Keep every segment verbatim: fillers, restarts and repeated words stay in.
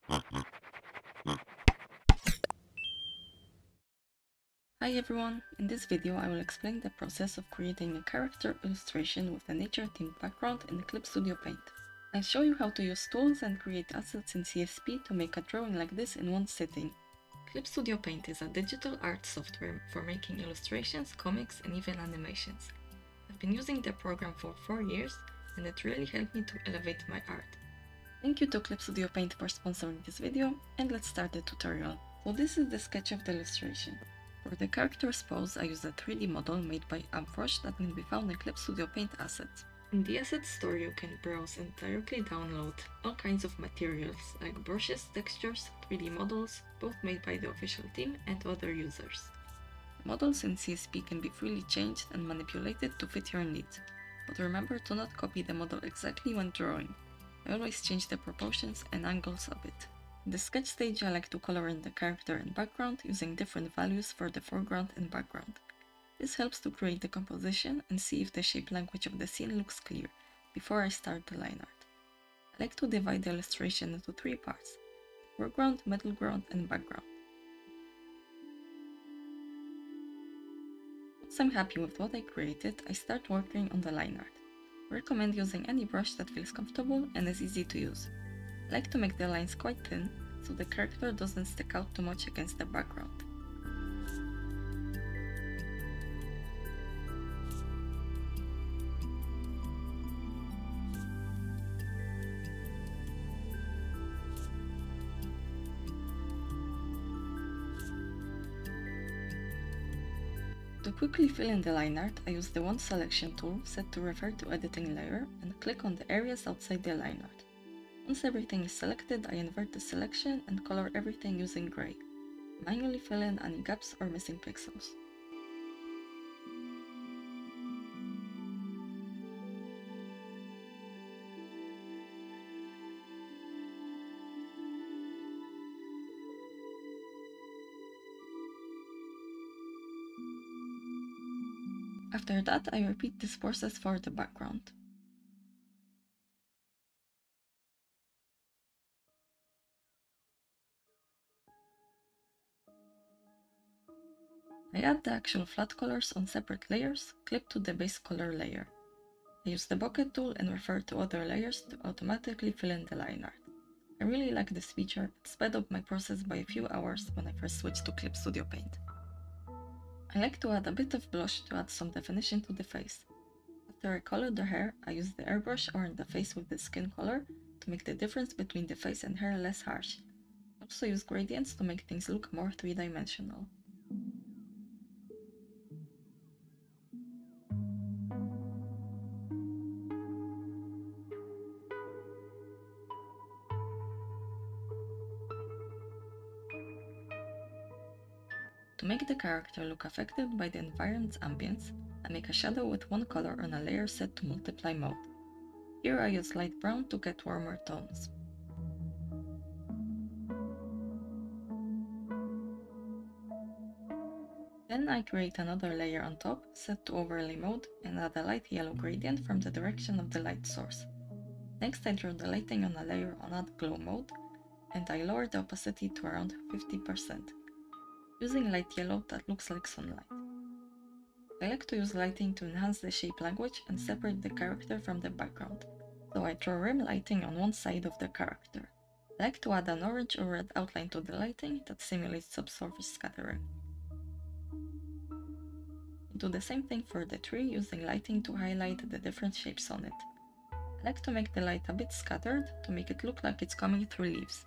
Hi everyone! In this video I will explain the process of creating a character illustration with a nature-themed background in Clip Studio Paint. I'll show you how to use tools and create assets in C S P to make a drawing like this in one sitting. Clip Studio Paint is a digital art software for making illustrations, comics and even animations. I've been using the program for four years and it really helped me to elevate my art. Thank you to Clip Studio Paint for sponsoring this video, and let's start the tutorial. So this is the sketch of the illustration. For the character's pose, I use a three D model made by AppBrush that can be found in Clip Studio Paint Assets. In the Assets store you can browse and directly download all kinds of materials like brushes, textures, three D models, both made by the official team and other users. The models in C S P can be freely changed and manipulated to fit your needs, but remember to not copy the model exactly when drawing. I always change the proportions and angles a bit. In the sketch stage I like to color in the character and background using different values for the foreground and background. This helps to create the composition and see if the shape language of the scene looks clear before I start the line art. I like to divide the illustration into three parts: foreground, middle ground and background. Once I'm happy with what I created, I start working on the line art. I recommend using any brush that feels comfortable and is easy to use. I like to make the lines quite thin, so the character doesn't stick out too much against the background. To quickly fill in the line art, I use the One Selection tool set to refer to editing layer and click on the areas outside the line art. Once everything is selected, I invert the selection and color everything using gray. Manually fill in any gaps or missing pixels. After that, I repeat this process for the background. I add the actual flat colors on separate layers, clipped to the base color layer. I use the bucket tool and refer to other layers to automatically fill in the line art. I really like this feature, it sped up my process by a few hours when I first switched to Clip Studio Paint. I like to add a bit of blush to add some definition to the face. After I color the hair, I use the airbrush or in the face with the skin color to make the difference between the face and hair less harsh. I also use gradients to make things look more three-dimensional. To make the character look affected by the environment's ambience, I make a shadow with one color on a layer set to multiply mode. Here I use light brown to get warmer tones. Then I create another layer on top, set to overlay mode, and add a light yellow gradient from the direction of the light source. Next I draw the lighting on a layer on add glow mode, and I lower the opacity to around fifty percent. Using light yellow that looks like sunlight. I like to use lighting to enhance the shape language and separate the character from the background, so I draw rim lighting on one side of the character. I like to add an orange or red outline to the lighting that simulates subsurface scattering. I do the same thing for the tree using lighting to highlight the different shapes on it. I like to make the light a bit scattered to make it look like it's coming through leaves.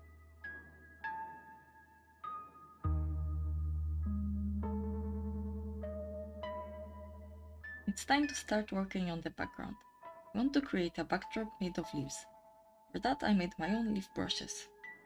It's time to start working on the background. I want to create a backdrop made of leaves. For that I made my own leaf brushes.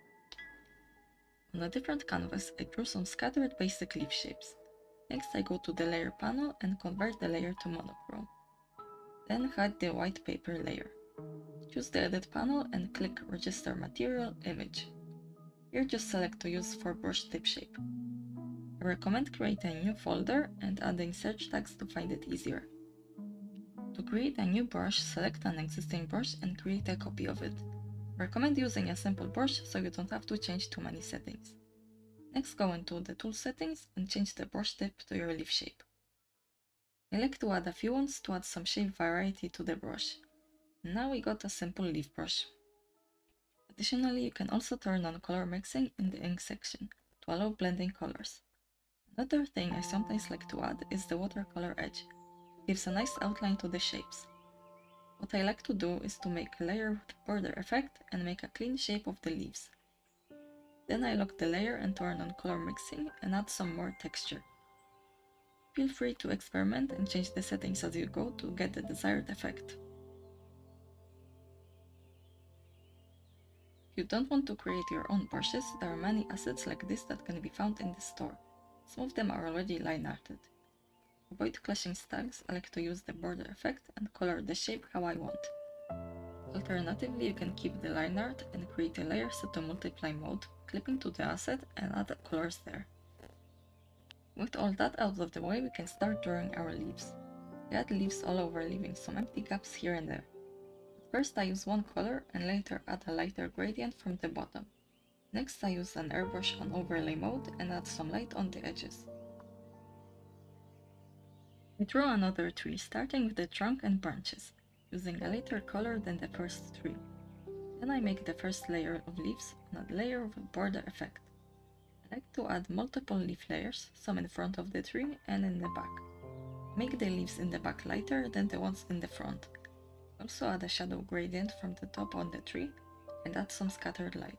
On a different canvas I drew some scattered basic leaf shapes. Next I go to the layer panel and convert the layer to monochrome. Then hide the white paper layer. Choose the edit panel and click Register Material Image. Here just select to use for brush tip shape. I recommend creating a new folder and adding search tags to find it easier. To create a new brush, select an existing brush and create a copy of it. Recommend using a simple brush so you don't have to change too many settings. Next, go into the tool settings and change the brush tip to your leaf shape. I like to add a few ones to add some shape variety to the brush. Now we got a simple leaf brush. Additionally, you can also turn on color mixing in the ink section to allow blending colors. Another thing I sometimes like to add is the watercolor edge. It gives a nice outline to the shapes. What I like to do is to make a layer with border effect and make a clean shape of the leaves. Then I lock the layer and turn on color mixing and add some more texture. Feel free to experiment and change the settings as you go to get the desired effect. If you don't want to create your own brushes, there are many assets like this that can be found in the store. Some of them are already line arted. To avoid clashing styles, I like to use the border effect and color the shape how I want. Alternatively, you can keep the line art and create a layer set to multiply mode, clipping to the asset and add colors there. With all that out of the way, we can start drawing our leaves. I add leaves all over, leaving some empty gaps here and there. First I use one color and later add a lighter gradient from the bottom. Next I use an airbrush on overlay mode and add some light on the edges. I draw another tree, starting with the trunk and branches, using a lighter color than the first tree. Then I make the first layer of leaves and a layer of border effect. I like to add multiple leaf layers, some in front of the tree and in the back. Make the leaves in the back lighter than the ones in the front. Also add a shadow gradient from the top on the tree and add some scattered light.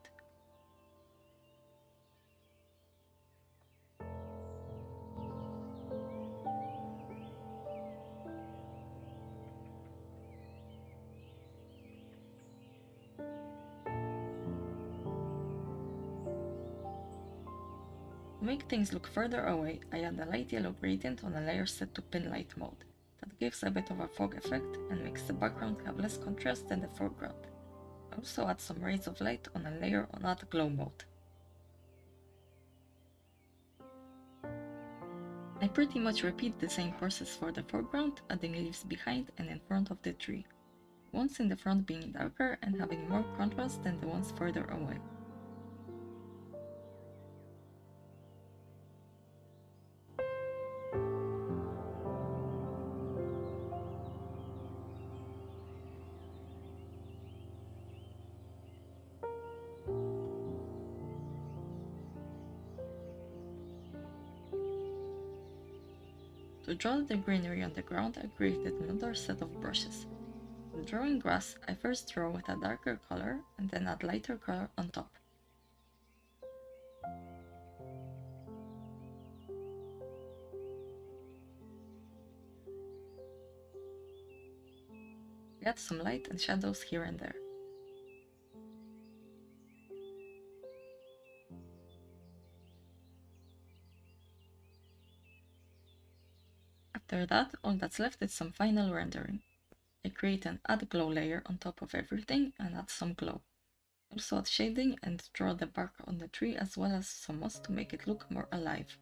To make things look further away, I add a light yellow gradient on a layer set to pin light mode. That gives a bit of a fog effect and makes the background have less contrast than the foreground. I also add some rays of light on a layer on add glow mode. I pretty much repeat the same process for the foreground, adding leaves behind and in front of the tree. Ones in the front being darker and having more contrast than the ones further away. To draw the greenery on the ground, I created another set of brushes. For drawing grass, I first draw with a darker color and then add lighter color on top. I add some light and shadows here and there. After that, all that's left is some final rendering. I create an add glow layer on top of everything and add some glow. Also add shading and draw the bark on the tree as well as some moss to make it look more alive.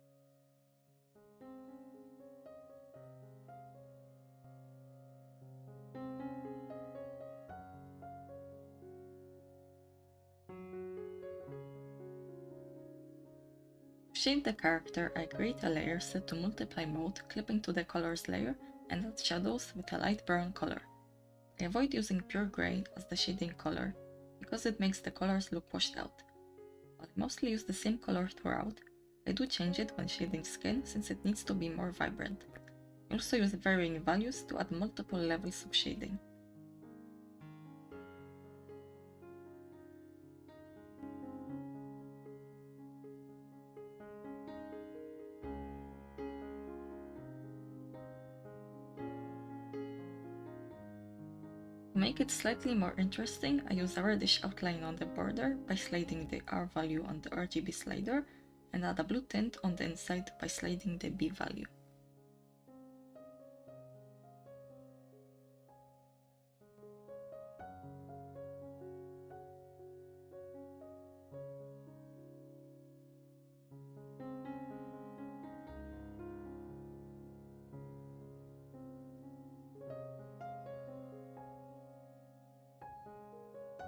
To shade the character, I create a layer set to multiply mode, clipping to the colors layer and add shadows with a light brown color. I avoid using pure grey as the shading color, because it makes the colors look washed out. While I mostly use the same color throughout, I do change it when shading skin since it needs to be more vibrant. I also use varying values to add multiple levels of shading. To make it slightly more interesting, I use a reddish outline on the border by sliding the R value on the R G B slider and add a blue tint on the inside by sliding the B value.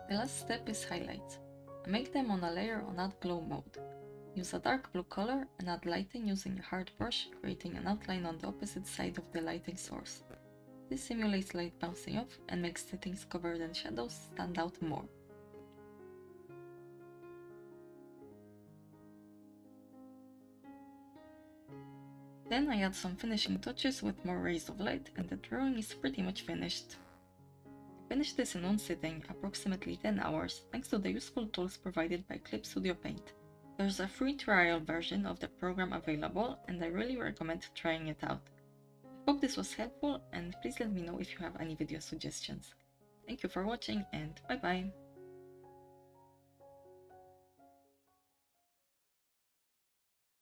The last step is highlights. I make them on a layer on Add Glow mode. Use a dark blue color and add lighting using a hard brush, creating an outline on the opposite side of the lighting source. This simulates light bouncing off and makes the things covered in shadows stand out more. Then I add some finishing touches with more rays of light and the drawing is pretty much finished. I finished this in one sitting, approximately ten hours, thanks to the useful tools provided by Clip Studio Paint. There's a free trial version of the program available and I really recommend trying it out. I hope this was helpful and please let me know if you have any video suggestions. Thank you for watching and bye bye!